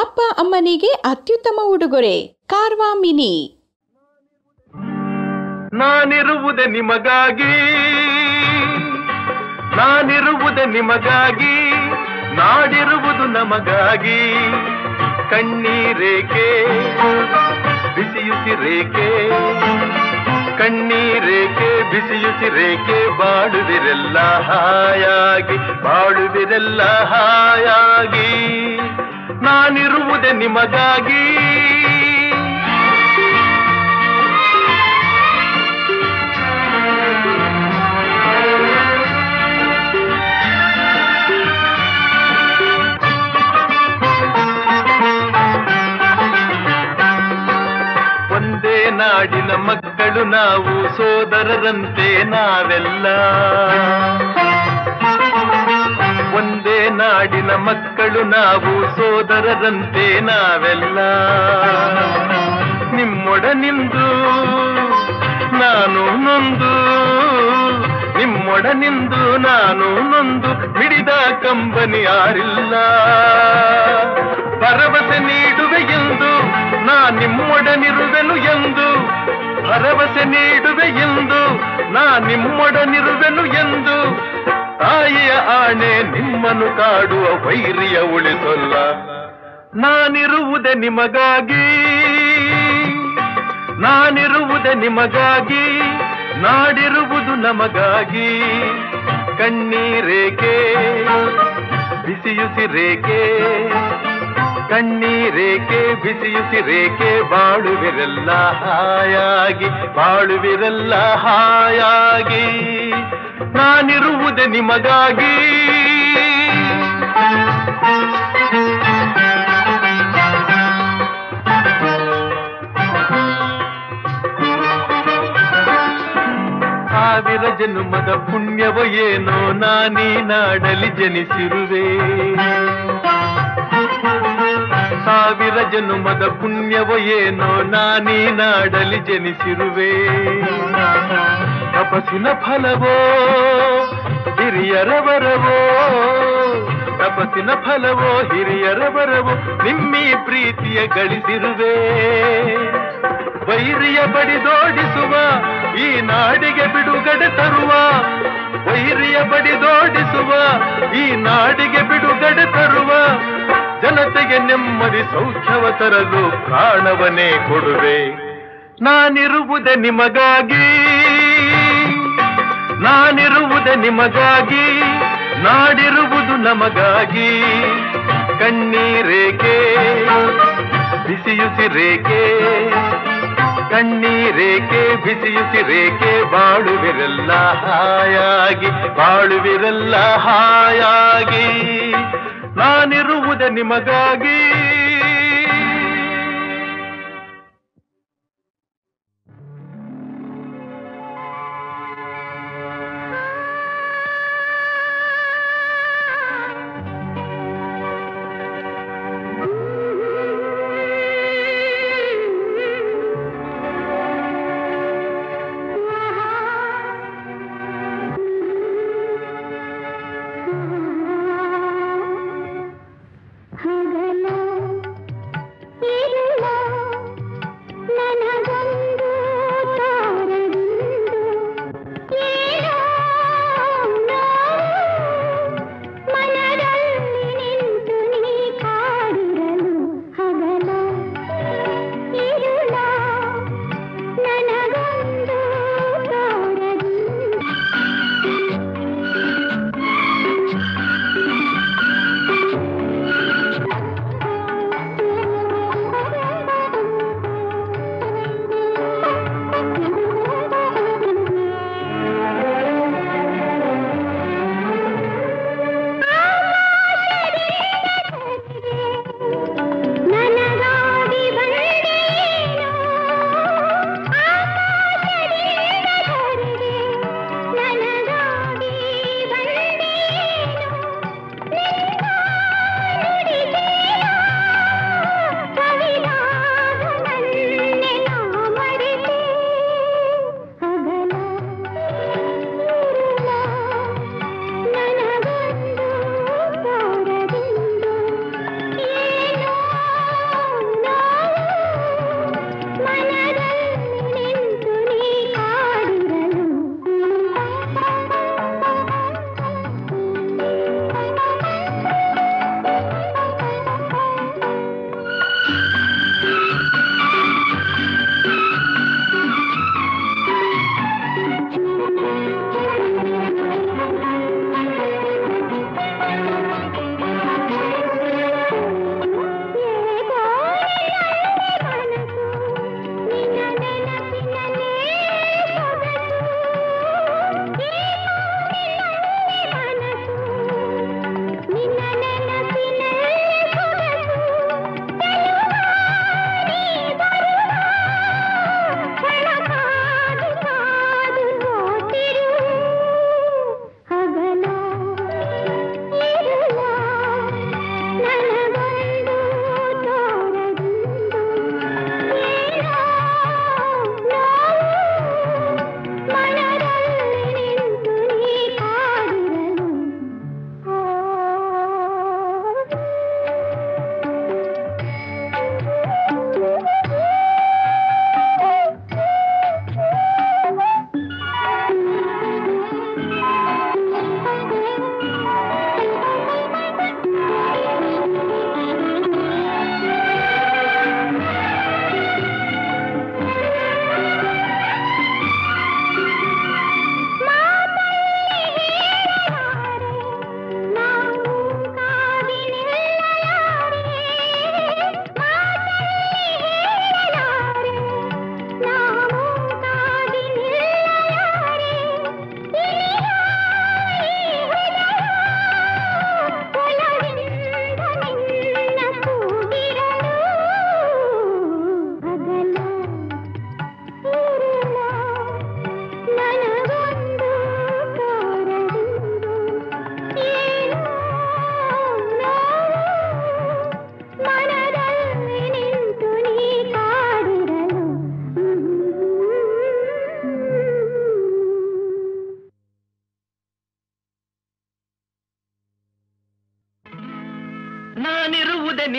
ಅಪ್ಪ ಅಮ್ಮನಿಗೆ ಅತ್ಯುತ್ತಮ ಉಡುಗೊರೆ ಕಾರ್ವಾ ಮಿನಿ. ನಾನಿರುವುದೇ ನಿಮಗಾಗಿ, ನಾನಿರುವುದೇ ನಿಮಗಾಗಿ, ನಾಡಿರುವುದು ನಮಗಾಗಿ. ಕಣ್ಣೀರೇಕೆ ಬಿಸಿಯುಸಿರೇಕೆ, ಕಣ್ಣೀರೇಕೆ ಬಿಸಿಯುಸಿರೇಕೆ, ಬಾಳುವಿರೆಲ್ಲ ಹಾಯಾಗಿ, ಬಾಳುವಿರೆಲ್ಲ ಹಾಯಾಗಿ. ನಾನಿರುವುದೇ ನಿಮಗಾಗಿ. ಒಂದೇ ನಾಡಿನ ಮಕ್ಕಳು ನಾವು, ಸೋದರರಂತೆ ನಾವೆಲ್ಲ. ಒಂದೇ ನಾಡಿನ ಮಕ್ಕಳು ನಾವು, ಸೋದರರಂತೆ ನಾವೆಲ್ಲ. ನಿಮ್ಮೊಡನಿಂದು ನಾನು ನೊಂದು, ನಿಮ್ಮೊಡನಿಂದು ನಾನು ನೊಂದು, ಮಿಡಿದ ಕಂಬನಿ ಯಾರಿಲ್ಲ. ಭರವಸೆ ನೀಡುವೆ ಎಂದು ನಾ ನಿಮ್ಮೊಡನಿರುವೆನು ಎಂದು, ಭರವಸೆ ನೀಡುವೆ ಎಂದು ನಾ ನಿಮ್ಮೊಡನಿರುವೆನು ಎಂದು. ತಾಯಿಯ ಆಣೆ ನಿಮ್ಮನ್ನು ಕಾಡುವ ವೈರಿಯ ಉಳಿಸೊಲ್ಲ. ನಾನಿರುವುದೇ ನಿಮಗಾಗಿ, ನಾನಿರುವುದೇ ನಿಮಗಾಗಿ, ನಾಡಿರುವುದು ನಮಗಾಗಿ. ಕಣ್ಣೀರೇಕೆ ಬಿಸಿಯುಸಿರೇಕೆ, ಕಣ್ಣೀರೇಕೆ ಬಿಸಿಯುಸಿರೇಕೆ, ಬಾಳುವಿರೆಲ್ಲ ಹಾಯಾಗಿ, ಬಾಳುವಿರೆಲ್ಲ ಹಾಯಾಗಿ. ನಾನಿರುವುದೇ ನಿಮಗಾಗಿ. ಸಾವಿರ ಜನ್ಮದ ಪುಣ್ಯವೋ ಏನೋ ನಾನೀ ನಾಡಲಿ ಜನಿಸಿರುವೆ. ಸಾವಿರ ಜನ್ಮದ ಪುಣ್ಯವೋ ಏನೋ ನಾನೀ ನಾಡಲಿ ಜನಿಸಿರುವೆ. ತಪಸ್ಸಿನ ಫಲವೋ ಹಿರಿಯರ ವರವೋ, ತಪಸ್ಸಿನ ಫಲವೋ ಹಿರಿಯರ ವರವೋ, ನಿಮ್ಮೀ ಪ್ರೀತಿಯ ಗಳಿಸಿರುವೆ. ವೈರಿಯ ಬಡಿದೋಡಿಸುವ ಈ ನಾಡಿಗೆ ಬಿಡುಗಡೆ ತರುವ, ವೈರಿಯ ಬಡಿದೋಡಿಸುವ ಈ ನಾಡಿಗೆ ಬಿಡುಗಡೆ ತರುವ. ಜನತೆಗೆ ನೆಮ್ಮದಿ ಸೌಖ್ಯವ ತರಲು ಪ್ರಾಣವನ್ನೇ ಕೊಡುವೆ. ನಾನಿರುವುದೇ ನಿಮಗಾಗಿ, ನಾನಿರುವುದೇ ನಿಮಗಾಗಿ, ನಾಡಿರುವುದು ನಮಗಾಗಿ. ಕಣ್ಣೀರೇಕೆ ಬಿಸಿಯುಸಿರೇಕೆ, ಕಣ್ಣೀರೇಕೆ ಬಿಸಿಯುಸಿರೇಕೆ, ಬಾಳುವಿರೆಲ್ಲ ಹಾಯಾಗಿ, ಬಾಳುವಿರೆಲ್ಲ ಹಾಯಾಗಿ. ನಾನಿರುವುದೇ ನಿಮಗಾಗಿ.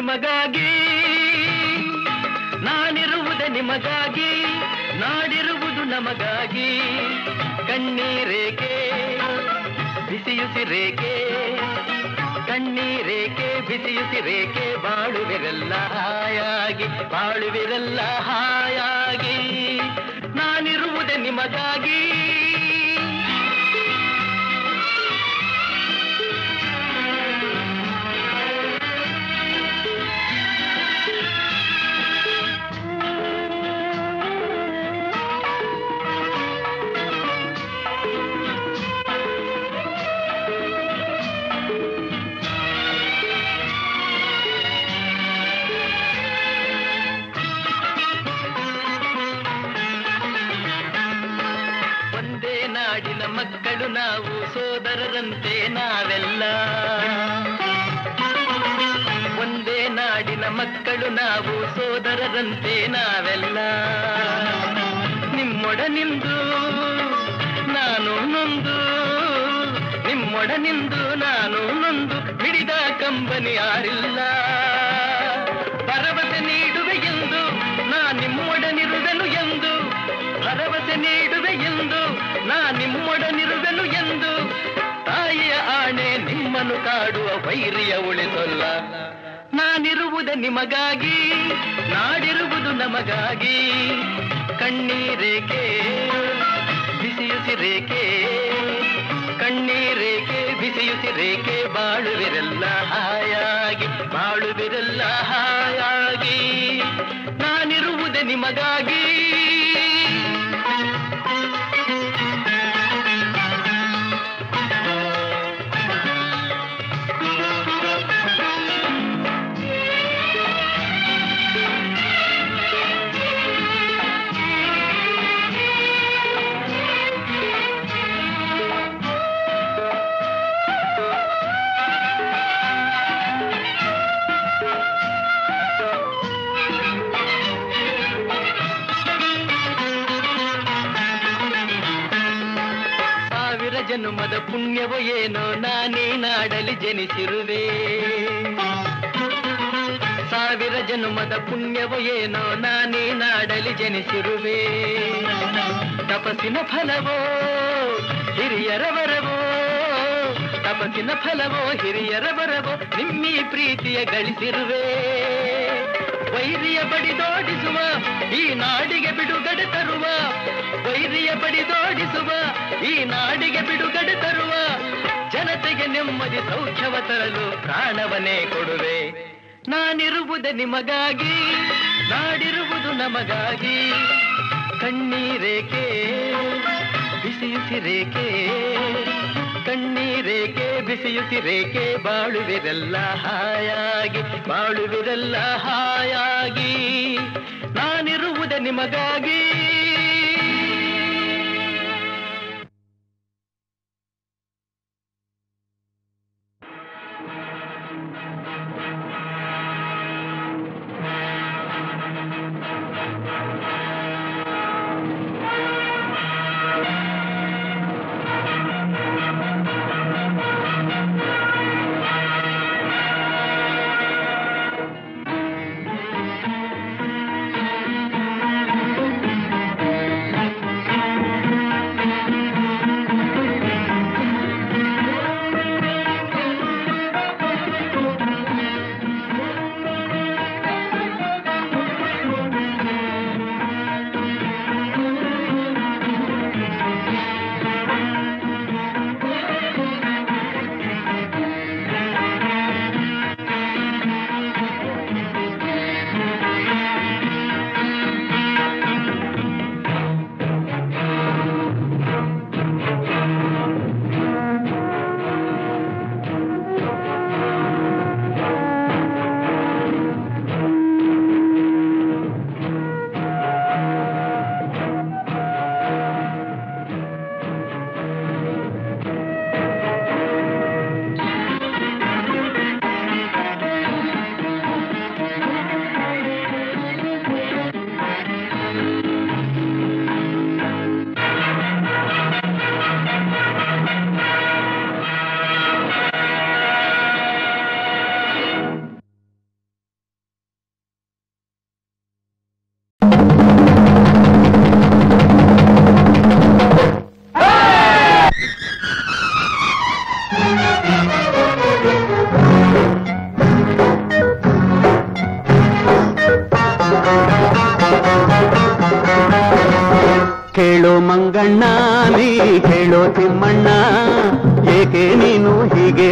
ನಿಮಗಾಗಿ, ನಾನಿರುವುದೇ ನಿಮಗಾಗಿ, ನಾಡಿರುವುದು ನಮಗಾಗಿ. ಕಣ್ಣೀರೇಕೆ ಬಿಸಿಯುಸಿರೇಕೆ, ಕಣ್ಣೀರೇಕೆ ಬಿಸಿಯುಸಿರೇಕೆ, ಬಾಳುವಿರಲ್ಲ ಹಾಯಾಗಿ, ಬಾಳುವಿರಲ್ಲ ಹಾಯಾಗಿ. ನಾನಿರುವುದೇ ನಿಮಗಾಗಿ. ನಾಡಿನ ಮಕ್ಕಳು ನಾವು, ಸೋದರರಂತೆ ನಾವೆಲ್ಲ. ಒಂದೇ ನಾಡಿನ ಮಕ್ಕಳು ನಾವು, ಸೋದರರಂತೆ ನಾವೆಲ್ಲ. ನಿಮ್ಮೊಡನಿಂದು ನಾನು ನೊಂದು, ನಿಮ್ಮೊಡನಿಂದು ನಾನು ನೊಂದು, ಮಿಡಿದ ಕಂಬನಿ ಯಾರಿಲ್ಲ. ಭರವಸೆ ನೀಡುವೆ ಎಂದು ನಾ ನಿಮ್ಮೊಡನಿರುವೆನು ಎಂದು, ಭರವಸೆ ನೀಡುವೆ ಎಂದು ನಾ ನಿಮ್ಮೊಡನಿರುವೆನು ಎಂದು. ತಾಯಿಯ ಆಣೆ ನಿಮ್ಮನ್ನು ಕಾಡುವ ವೈರಿಯ ಉಳಿಸೊಲ್ಲ. ನಾನಿರುವುದೇ ನಿಮಗಾಗಿ, ನಾಡಿರುವುದು ನಮಗಾಗಿ. ಕಣ್ಣೀರೇಕೆ ಬಿಸಿಯುಸಿರೇಕೆ, ಕಣ್ಣೀರೇಕೆ ಬಿಸಿಯುಸಿರೇಕೆ, ಬಾಳುವಿರಲ್ಲ ಹಾಯಾಗಿ, ಬಾಳುವಿರಲ್ಲ ಹಾಯಾಗಿ. ನಾನಿರುವುದೇ ನಿಮಗಾಗಿ. ಜನ್ಮದ ಪುಣ್ಯವೋ ಏನೋ ನಾನೇ ನಾಡಲಿ ಜನಿಸಿರುವೆ. ಸಾವಿರ ಜನ್ಮದ ಪುಣ್ಯವೋ ಏನೋ ನಾನೇ ನಾಡಲಿ ಜನಿಸಿರುವೆ. ತಪಸ್ಸಿನ ಫಲವೋ ಹಿರಿಯರ ವರವೋ, ತಪಸ್ಸಿನ ಫಲವೋ ಹಿರಿಯರ ವರವೋ, ನಿಮ್ಮಿ ಪ್ರೀತಿಯ ಗಳಿಸಿರುವೆ. ವೈರಿಯ ಬಡಿದೋಡಿಸುವ ಈ ನಾಡಿಗೆ ಬಿಡುಗಡೆ ತರುವ, ವೈರಿಯ ಬಡಿದೋಡಿಸುವ ಈ ನಾಡಿಗೆ ಬಿಡುಗಡೆ ತರುವ, ಜನತೆಗೆ ನೆಮ್ಮದಿ ಸೌಖ್ಯವ ತರಲು ಪ್ರಾಣವನ್ನೇ ಕೊಡುವೆ. ನಾನಿರುವುದೇ ನಿಮಗಾಗಿ, ನಾಡಿರುವುದು ನಮಗಾಗಿ. ಕಣ್ಣೀರೇಕೆ ಬಿಸಿಯುಸಿರೇಕೆ, ಕಣ್ಣೀರೇಕೆ ಬಿಸಿಯುಸಿರೇಕೆ, ಬಾಳುವಿರಲ್ಲ ಹಾಯಾಗಿ, ಬಾಳುವಿರಲ್ಲ ಹಾಯಾಗಿ. ನಾನಿರುವುದೇ ನಿಮಗಾಗಿ.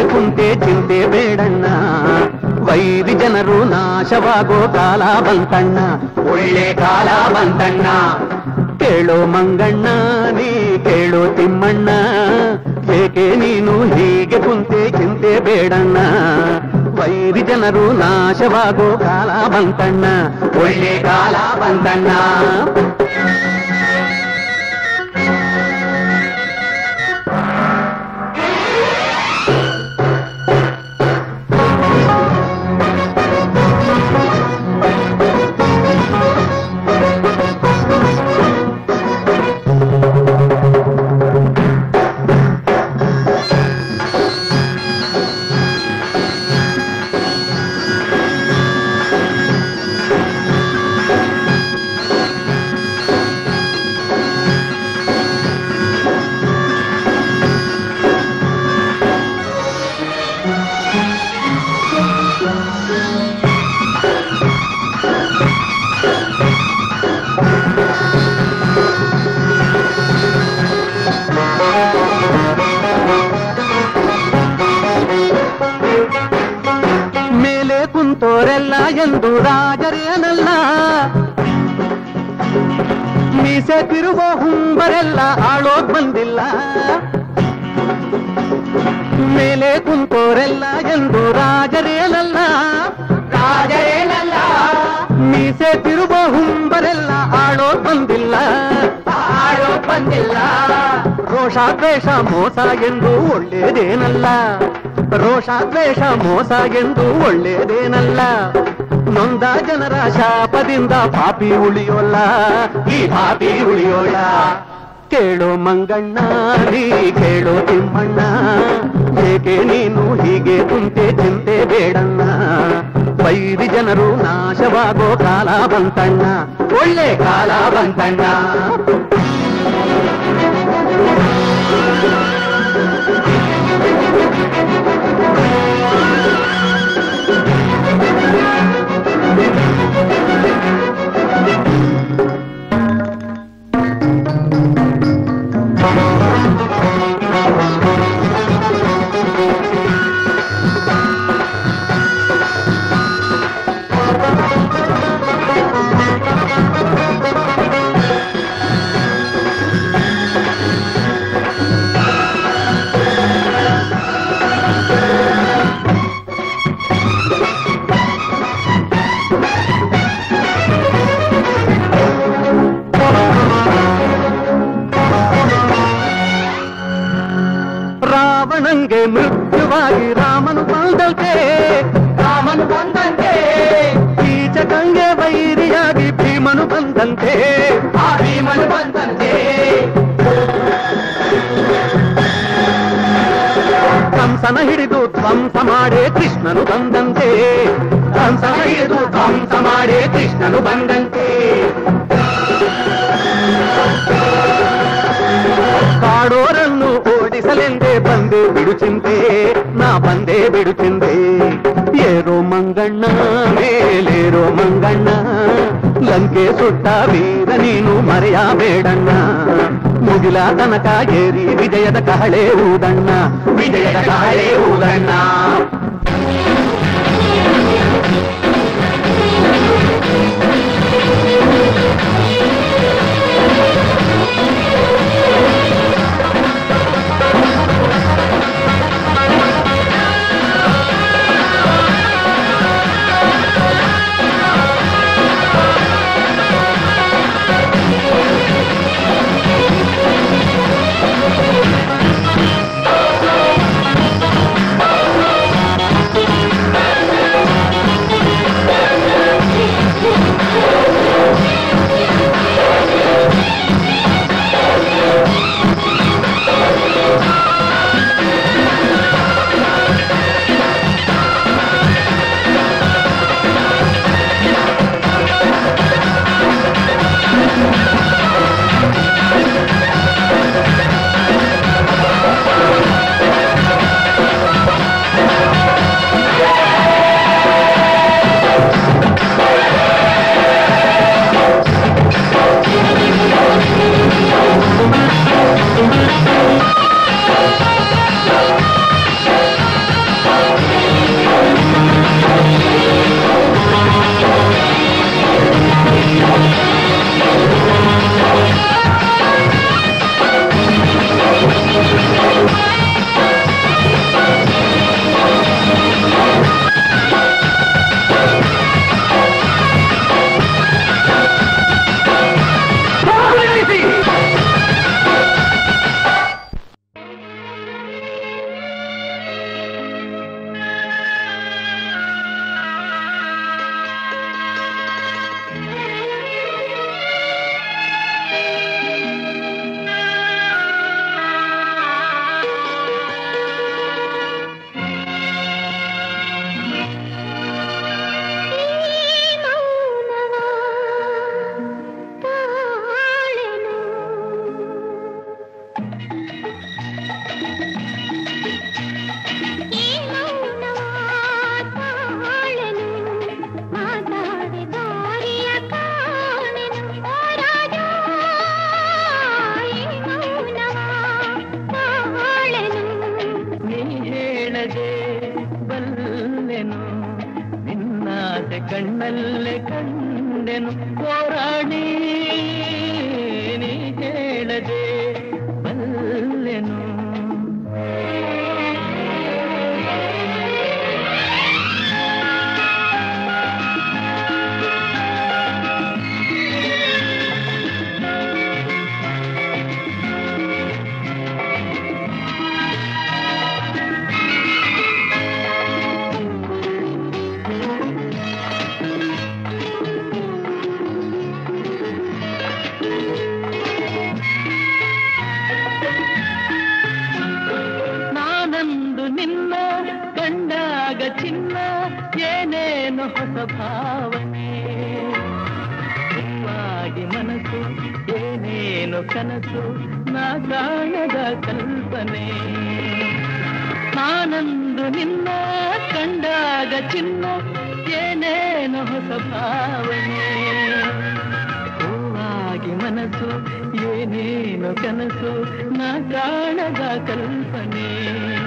ಕುಂತೆ ಚಿಂತೆ ಬೇಡಣ್ಣ, ವೈರಿ ಜನರು ನಾಶವಾಗೋ ಕಾಲ ಬಂತಣ್ಣ, ಒಳ್ಳೆ ಕಾಲ ಬಂತಣ್ಣ. ಕೇಳೋ ಮಂಗಣ್ಣ ನೀ ಕೇಳೋ ತಿಮ್ಮಣ್ಣ, ಏಕೆ ನೀನು ಹೀಗೆ ಕುಂತೆ ಚಿಂತೆ ಬೇಡಣ್ಣ, ವೈರಿ ಜನರು ನಾಶವಾಗೋ ಕಾಲ ಬಂತಣ್ಣ, ಒಳ್ಳೆ ಕಾಲ ಬಂತಣ್ಣ. ಕುಂತೋರೆಲ್ಲ ಎಂದು ರಾಜರೇನಲ್ಲ, ಮೀಸೆ ತಿರುವ ಹುಂಬರೆಲ್ಲ ಆಳೋಗ್ ಬಂದಿಲ್ಲ. ಮೇಲೆ ಕುಂತೋರೆಲ್ಲ ಎಂದು ರಾಜರೇನಲ್ಲ, ರಾಜರೇನಲ್ಲ, ಮೀಸೆ ತಿರುವ ಹುಂಬರೆಲ್ಲ ಆಳೋಗ್ ಬಂದಿಲ್ಲ, ಆಳೋಗ್ ಬಂದಿಲ್ಲ. ರೋಷ ದ್ವೇಷ ಮೋಸ ಎಂದು ಒಳ್ಳೇದೇನಲ್ಲ, ರೋಷ ದ್ವೇಷ ಮೋಸ ಎಂದು ಒಳ್ಳೇದೇನಲ್ಲ. ನೊಂದ ಜನರ ಶಾಪದಿಂದ ಪಾಪಿ ಉಳಿಯೋಲ್ಲ, ಈ ಪಾಪಿ ಉಳಿಯೋಲ್ಲ. ಕೇಳೋ ಮಂಗಣ್ಣ ನೀ ಕೇಳೋ ತಿಮ್ಮಣ್ಣ, ಏಕೆ ನೀನು ಹೀಗೆ ಕುಂತೆ ಚಿಂತೆ ಬೇಡಣ್ಣ, ವೈರಿ ಜನರು ನಾಶವಾಗೋ ಕಾಲ ಬಂತಣ್ಣ, ಒಳ್ಳೆ ಕಾಲ ಬಂತಣ್ಣ. ರಾವಣಂಗೆ ಮೃತ್ಯುವಾಗಿ ರಾಮನು ಬಂದಂತೆ, ರಾಮನು ಬಂದಂತೆ, ಕೀಚಕಂಗೆ ವೈರಿಯಾಗಿ ಭೀಮನು ಬಂದಂತೆ, ಆ ಭೀಮನು ಬಂದಂತೆ. ಕಂಸನ ಹಿಡಿದು ಧ್ವಂಸ ಮಾಡೇ ಕೃಷ್ಣನು ಬಂದಂತೆ, ಕಂಸನ ಹಿಡಿದು ಧ್ವಂಸ ಮಾಡೇ ಕೃಷ್ಣನು ಬಂದಂತೆ. ಕಾಡೋರನ್ನು ಓಡಿಸಲೆಂದೇ ಬಂದೆ ಬಿಡು ಚಿಂತೆ, ನಾ ಬಂದೆ ಬಿಡು ಚಿಂತೆ. ಏರೋ ಮಂಗಣ್ಣ ಮೇಲೇರೋ ಮಂಗಣ್ಣ, ಲಂಕೆ ಸುಟ್ಟ ವೀರ ನೀನು ಮರೆಯಬೇಡಣ್ಣ, ಮುಗಿಲ ತನಕ ಏರಿ ವಿಜಯದ ಕಹಳೆ ಊದಣ್ಣ, ವಿಜಯದ ಕಹಳೆ ಊದಣ್ಣ. ಕಣ್ಣಲ್ಲೇ ಕಂಡೆನು ಹೋರಾಡಿ ನೀ ಹೇಳದೆ ಬಲ್ಲೆನು. ಚಿನ್ನ ಏನೇನು ಹೊಸ ಭಾವನೆ ಹೂವಾಗಿ ಮನಸ್ಸು ಏನೇನು ಕನಸು ನಾ ಕಾಣದ ಕಲ್ಪನೆ. ನಾನಂದು ನಿನ್ನ ಕಂಡಾಗ ಚಿನ್ನ ಏನೇನು ಹೊಸ ಭಾವನೆ ಹೂವಾಗಿ ಮನಸ್ಸು ಏನೇನು ಕನಸು ನಾ ಕಾಣದ ಕಲ್ಪನೆ.